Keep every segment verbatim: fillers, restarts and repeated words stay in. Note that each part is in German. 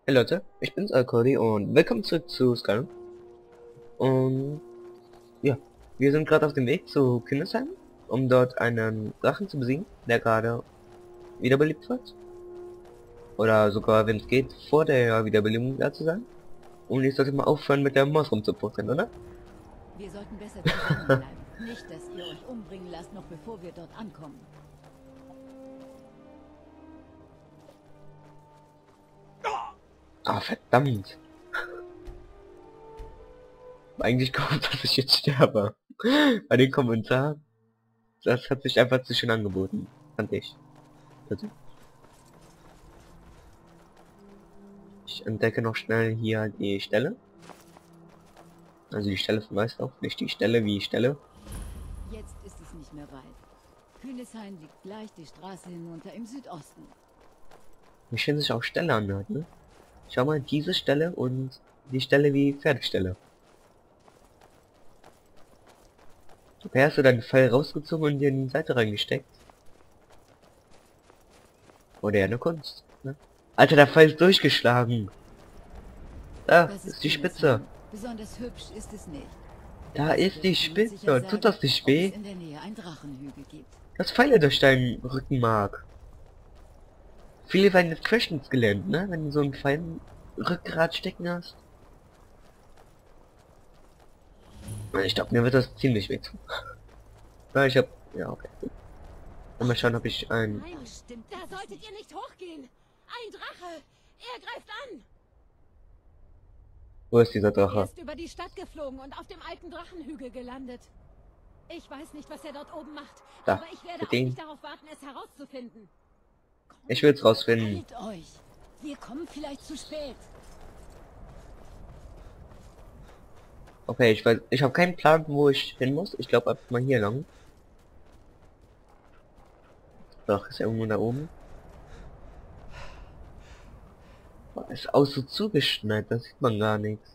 Hey Leute, ich bin's Alkori und willkommen zurück zu Skyrim. Und ja, wir sind gerade auf dem Weg zu Kindesheim, um dort einen Drachen zu besiegen, der gerade wiederbelebt wird. Oder sogar, wenn es geht, vor der Wiederbelebung da zu sein. Und ich sollte mal aufhören mit der Maus rumzuputzen, oder? Wir sollten besser zusammenbleiben. Nicht, dass ihr euch umbringen lasst, noch bevor wir dort ankommen. Ah, verdammt. Eigentlich kommt, dass ich jetzt sterbe. Bei den Kommentaren. Das hat sich einfach zu schön angeboten, fand ich. Also, ich entdecke noch schnell hier die Stelle. Also die Stelle von Weißlauf, nicht die Stelle wie Stelle. Jetzt ist es nicht mehr weit. Kühneshain liegt gleich die Straße hinunter im Südosten. Wie schön sich auch Stelle anhört, ne? Schau mal, diese Stelle und die Stelle wie Pferdestelle. Okay, hast du deinen Pfeil rausgezogen und dir in die Seite reingesteckt? Oder ja, eine Kunst, ne? Alter, der Pfeil ist durchgeschlagen. Da Das ist die Kühneshain. Spitze. Besonders hübsch ist es nicht. Da ist die Spitze. Tut das nicht ob weh? es in der Nähe ein Drachenhügel gibt. Das Pfeile durch deinen Rückenmark. Viele werden jetzt Crashens gelernt, ne? Wenn du so einen Pfeil im Rückgrat stecken hast. Ich glaube, mir wird das ziemlich weh tun. Ja, ich hab... Ja, okay. Mal schauen, ob ich ein... Nein, stimmt. Da solltet ihr nicht hochgehen. Ein Drache. Er greift an. Wo ist dieser Er Drache? ist über die Stadt geflogen und auf dem alten Drachenhügel gelandet. Ich weiß nicht, was er dort oben macht, Da, aber ich werde mit auch dem. nicht darauf warten, es herauszufinden. Ich will's rausfinden. Halt euch. Wir kommen vielleicht zu spät. Okay, ich weiß... Ich habe keinen Plan, wo ich hin muss. Ich glaube einfach mal hier lang. Doch, ist irgendwo da oben. Boah, ist auch so zugeschneit, da sieht man gar nichts.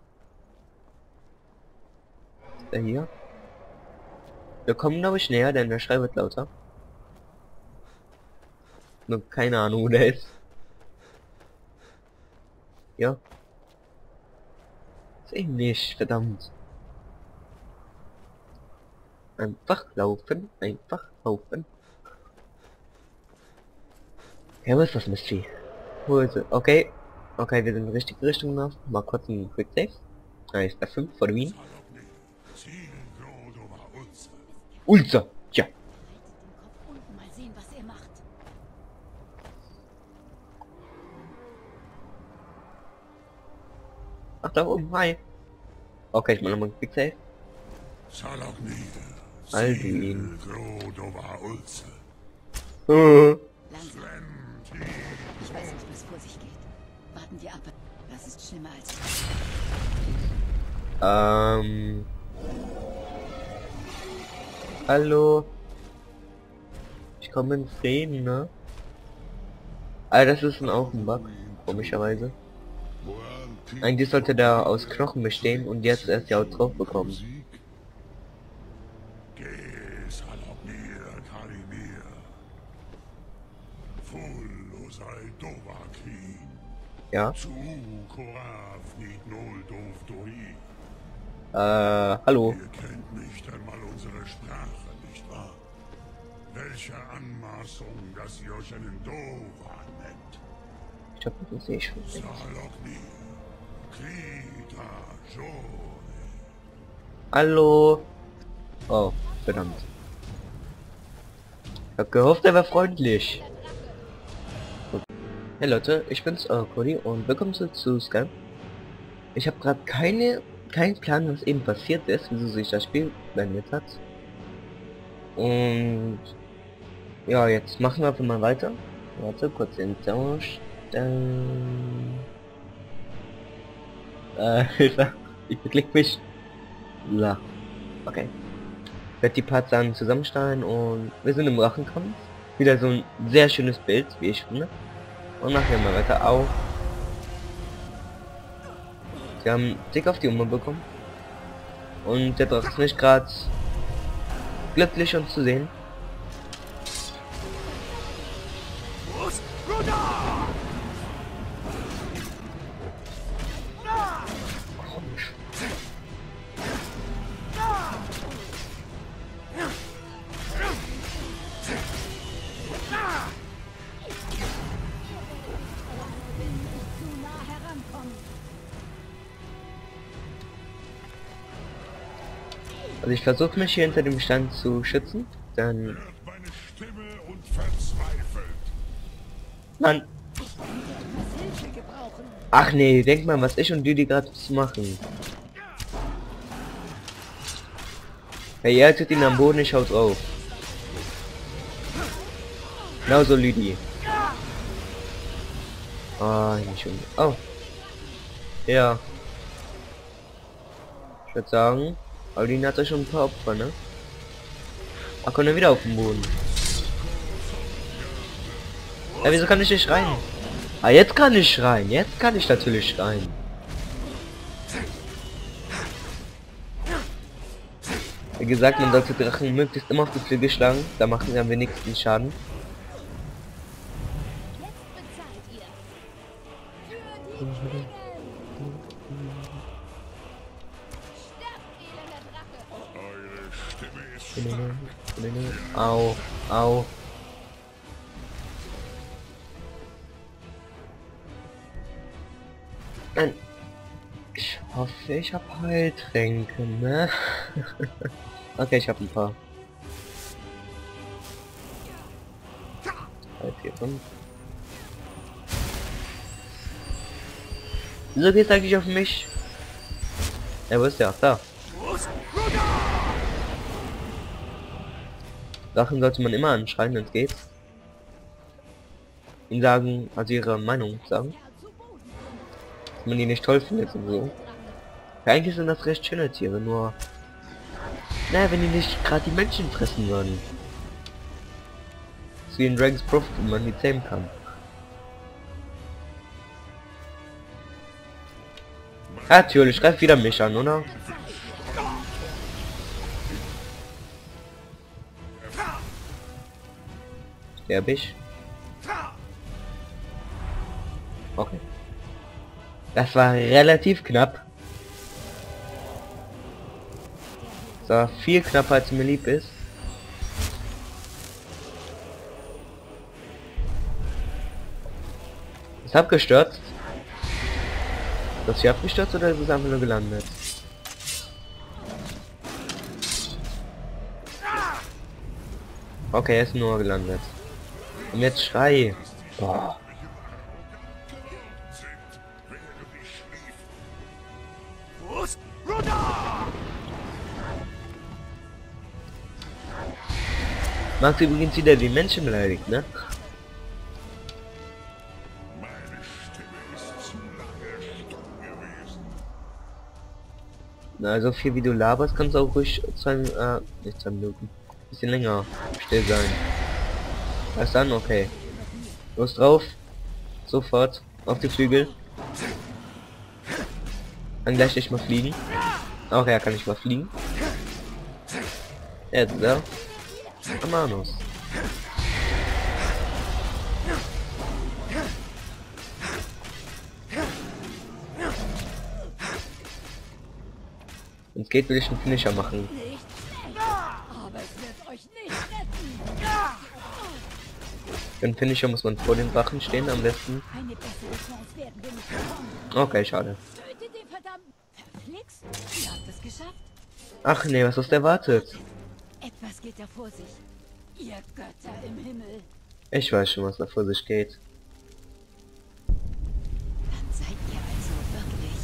Ist der hier? Wir kommen, glaube ich, näher, denn der Schrei wird lauter. Nur keine Ahnung, wo der ist. Ja. Sehe ich nicht, verdammt. Einfach laufen, einfach laufen. Ja, was ist das Mistvieh? Wo ist es? Okay. Okay, wir sind in die richtige Richtung nach. Mal kurz ein Quick Save. Da ist bei fünf vor Wien. Ulza! Tja. Haltet den Kopf unten, mal sehen, was er macht. Ach, da oben, hi. Okay, ich mach nochmal ein Quick Save. Alduin. Äh. Langsam. Ich weiß nicht, was vor sich geht. Warten wir ab. Das ist schlimmer als... Ähm. Hallo. Ich komme in Frieden, ne? Ah, das ist ein auch ein Bug, komischerweise. Eigentlich sollte der aus Knochen bestehen und jetzt erst die Haut drauf bekommen. Ja. Äh, hallo. Ihr kennt nicht einmal unsere Sprache, nicht wahr? Welche Anmaßung, dass ihr euch einen Dora nennt. Ich hab das sehe ich schon. Saloknir, Krita, Jone. Hallo. Oh, verdammt. Ich hab gehofft, er war freundlich. Hey Leute, ich bin's, äh, Cody und willkommen zu, zu Skype. Ich habe gerade keine, keinen Plan, was eben passiert ist, wieso sich das Spiel beendet hat. Und ja, jetzt machen wir einfach mal weiter. Warte, kurz den Tausch. Dann äh, Hilfe, ich beklick mich. La. Okay. Ich werde die Parts dann zusammenstellen und wir sind im Rachenkampf. Wieder so ein sehr schönes Bild, wie ich finde. Und nachher mal weiter auf. Sie haben dick auf die Umme bekommen. Und der Drache ist nicht gerade glücklich, uns zu sehen. Also ich versuche mich hier hinter dem Stand zu schützen, dann... Hört meine Stimme und verzweifelt. Mann! Hilfe gebrauchen. Ach nee, denk mal, was ich und Lüdi gerade machen. Hey, ihr haltet ihn am Boden, ich hau drauf. Genau so, Lüdi. Ah, nicht schon. Oh. Ja. Ich würde sagen, Audin hat ja schon ein paar Opfer, ne? Ach, kommt er wieder auf den Boden. Ja, wieso kann ich nicht schreien? Ah, jetzt kann ich schreien. Jetzt kann ich natürlich schreien. Wie gesagt, man sollte Drachen möglichst immer auf die Flügel schlagen. Da machen sie am wenigsten Schaden. Eure Stimme ist stark. Au, au. Nein. Ich hoffe, ich habe Heiltränke, ne? Okay, ich habe ein paar. drei, vier, fünf. Wieso geht's eigentlich auf mich? Ja, wo ist der? Ach, da. Sachen sollte man immer anschreien, wenn es geht. Ihnen sagen, also ihre Meinung sagen. Dass man die nicht toll findet und so. Ja, eigentlich sind das recht schöne Tiere, nur... Naja, wenn die nicht gerade die Menschen fressen würden. So wie in Dragon's Prophet, wo man die zähmen kann. Ja, natürlich, greift wieder mich an, oder? Sterb ich? Okay. Das war relativ knapp. Das war viel knapper, als mir lieb ist. Ist abgestürzt. Ist das hier abgestürzt oder ist es einfach nur gelandet? Okay, er ist nur gelandet. Und jetzt schrei. Boah. Max übrigens wieder die Menschen beleidigt, ne? Meine Stimme ist zu lange stumm gewesen. Na, so viel wie du laberst, kannst du auch ruhig zwei, äh, nicht zwei Minuten, bisschen länger still sein. Was dann? Okay. Los drauf. Sofort. Auf die Flügel. Dann gleich nicht mal fliegen. Auch er kann nicht mal fliegen. Jetzt da. Amanus. Wenn es geht, will ich einen Finisher machen. Aber es wird euch nicht retten. Für einen Finisher muss man vor den Wachen stehen, am besten. Eine bessere Chance werden wir nicht bekommen. Okay, schade. Tötet den verdammt. Verflixt. Ihr habt es geschafft. Ach nee, was ist erwartet? Etwas geht da vor sich. Ihr Götter im Himmel. Ich weiß schon, was da vor sich geht. Dann seid ihr also wirklich.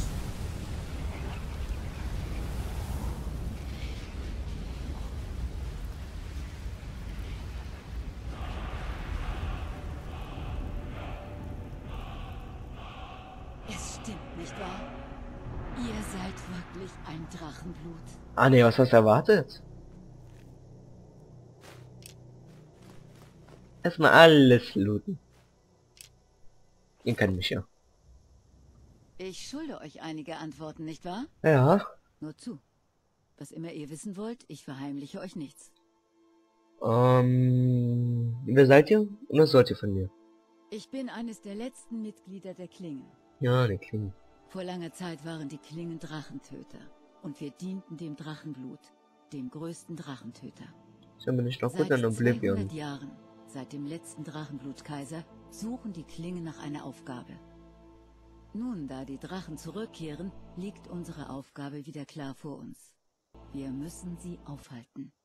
Es stimmt, nicht wahr? Ihr seid wirklich ein Drachenblut. Ah nee, was hast du erwartet? Erstmal alles looten. Ihr kennt mich ja. Ich schulde euch einige Antworten, nicht wahr? Ja. Nur zu. Was immer ihr wissen wollt, ich verheimliche euch nichts. Ähm, wer seid ihr? Und was sollt ihr von mir? Ich bin eines der letzten Mitglieder der Klingen. Ja, die klingen. Vor langer Zeit waren die Klingen Drachentöter. Und wir dienten dem Drachenblut, dem größten Drachentöter. Ich bin nicht noch gut Seit an Oblivion. zweihundert Jahren, seit dem letzten Drachenblutkaiser, suchen die Klingen nach einer Aufgabe. Nun, da die Drachen zurückkehren, liegt unsere Aufgabe wieder klar vor uns. Wir müssen sie aufhalten.